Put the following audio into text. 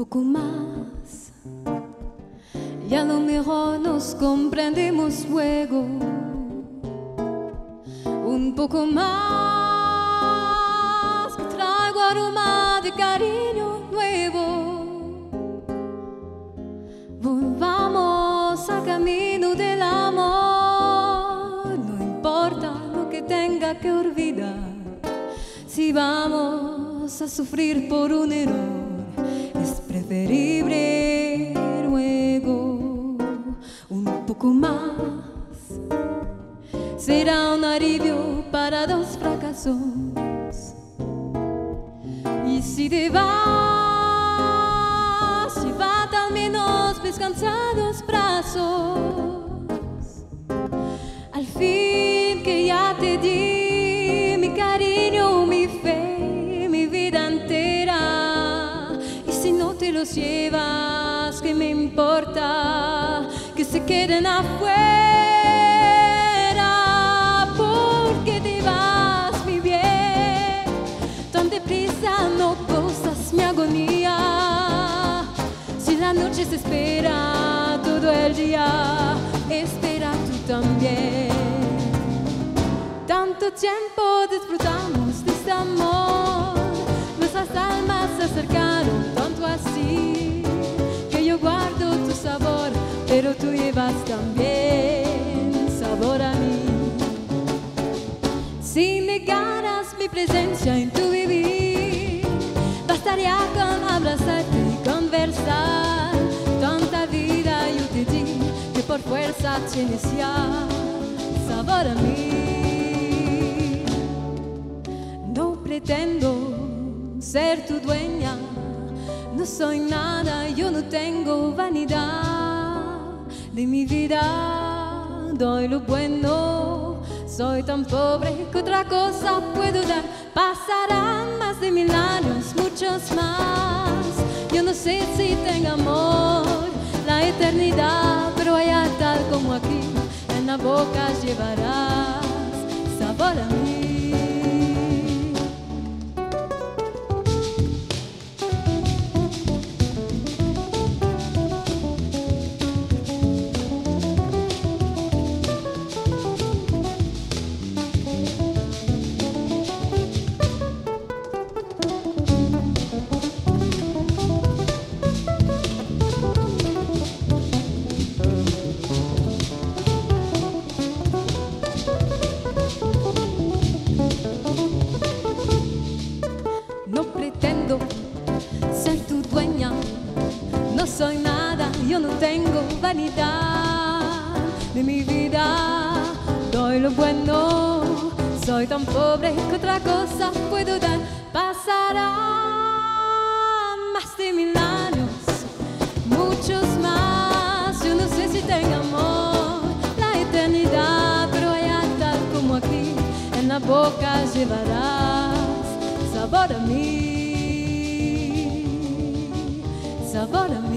poco más, y a lo mejor nos comprendemos luego. Un poco más, que traigo aroma de cariño nuevo. Volvamos al camino del amor, no importa lo que tenga que olvidar. Si vamos a sufrir por un error, es preferible luego. Un poco más será un alivio para dos fracasos. Y si te vas, llévate al menos mis cansados brazos. Al fin que ya te di mi cariño, mi fe, mi vida entera. Y si no te los llevas, ¿qué me importa? Que se queden afuera. Porque te vas, mi bien, tan deprisa no gozas mi agonía. Si la noche se espera todo el día, espera tú también. Tanto tiempo disfrutamos de este amor, nuestras almas se acercaron tanto así, que yo guardo tu sabor, pero tú llevas también sabor a mí. Si negaras mi presencia en tu vivir, bastaría con abrazarte y conversar. Tanta vida yo te di, que por fuerza tienes ya sabor a mí. No pretendo ser tu dueña, no soy nada, yo no tengo vanidad. De mi vida doy lo bueno, soy tan pobre que otra cosa puedo dar. Pasarán más de 1000 años, muchos más. Yo no sé si tengo amor, la eternidad, pero allá tal como aquí, en la boca llevarás sabor a mí. Ser tu dueña, no soy nada, yo no tengo vanidad. De mi vida doy lo bueno, soy tan pobre que otra cosa puedo dar. Pasarán más de 1000 años, muchos más. Yo no sé si tengo amor, la eternidad, pero allá tal como aquí, en la boca llevarás sabor a mí. Sabor a mí.